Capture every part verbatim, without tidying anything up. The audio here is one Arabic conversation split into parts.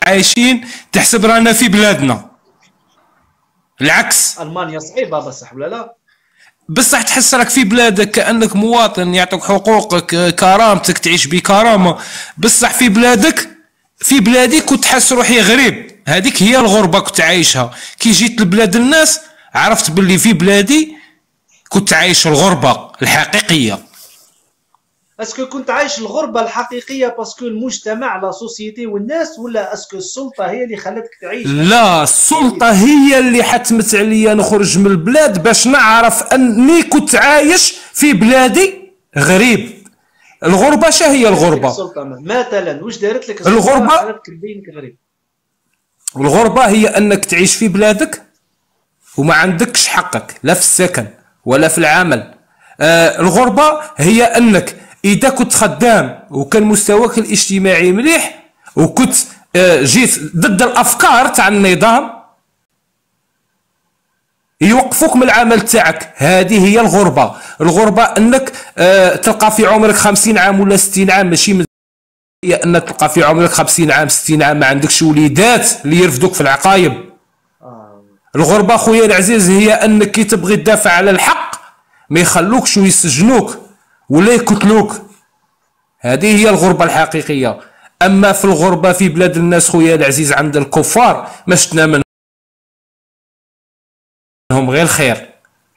عايشين تحسب رانا في بلادنا. العكس، المانيا صعيبه بصح ولا لا؟ بصح تحس راك في بلادك كانك مواطن، يعطوك حقوقك، كرامتك، تعيش بكرامه. بصح في بلادك، في بلادي كنت حاس روحي غريب. هذيك هي الغربه كنت عايشها. كي جيت لبلاد الناس عرفت باللي في بلادي كنت عايش الغربه الحقيقيه. اسكو كنت عايش الغربه الحقيقيه باسكو المجتمع لا سوسيتي والناس، ولا اسكو السلطه هي اللي خلتك تعيش؟ لا، السلطه هي اللي حتمت عليا نخرج من البلاد باش نعرف اني كنت عايش في بلادي غريب. الغربه شا هي الغربه؟ السلطه مثلا واش دارت لك الغربه؟ خلتك تبينك غريب. الغربه هي انك تعيش في بلادك وما عندكش حقك لا في السكن ولا في العمل. آه الغربه هي انك اذا كنت خدام وكان مستواك الاجتماعي مليح وكنت آه جيت ضد الافكار تاع النظام يوقفوك من العمل تاعك. هذه هي الغربه. الغربه انك آه تلقى في عمرك خمسين عام ولا ستين عام، ماشي هي انك تلقى في عمرك خمسين عام ستين عام ما عندكش وليدات اللي يرفدوك في العقايب. الغربه خويا العزيز هي انك كي تبغي تدافع على الحق ما يخلوكش ويسجنوك ولا يقتلوك. هذه هي الغربه الحقيقيه. اما في الغربه في بلاد الناس خويا العزيز عند الكفار ما شفنا منهم غير الخير.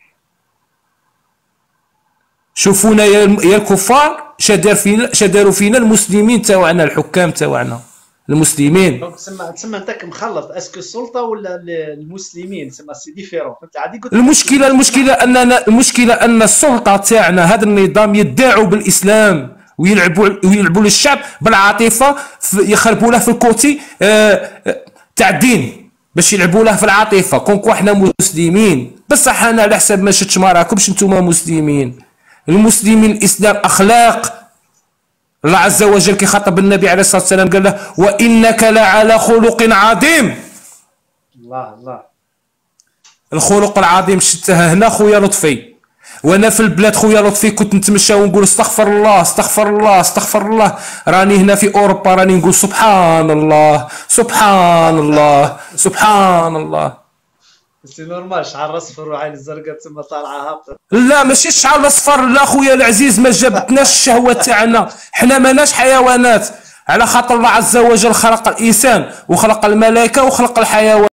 شوفونا يا الكفار شدار فينا، شداروا فينا المسلمين تاوعنا، الحكام تاوعنا المسلمين. دونك تسمى تسمى انت مخلط اسكو السلطه ولا المسلمين، تسمى سي ديفيرون. فهمت عادي قلت المشكله المشكله اننا المشكله ان السلطه تاعنا هذا النظام يدعوا بالاسلام ويلعبوا ويلعبوا للشعب بالعاطفه، يخربوا له في الكوتي تاع الدين باش يلعبوا له في العاطفه كونكو احنا مسلمين. بصح انا على حسب ما شفتش ما راكمش نتوما مسلمين. المسلمين الاسلام اخلاق. الله عز وجل كي خاطب النبي عليه الصلاه والسلام قال له وانك لعلى خلق عظيم. الله الله. الخلق العظيم شتها هنا خويا لطفي. وانا في البلاد خويا لطفي كنت نتمشى ونقول استغفر الله استغفر الله استغفر الله. راني هنا في اوروبا راني نقول سبحان الله سبحان الله سبحان الله. سي نورمال شعر اصفر وعين الزرقاء تسمى طالعه هابطه. لا ماشي الشعر الاصفر، لا خويا العزيز ما جابتناش الشهوه تاعنا، حنا ماناش حيوانات. على خاطر الله عز وجل خلق الانسان وخلق الملائكه وخلق الحيوان.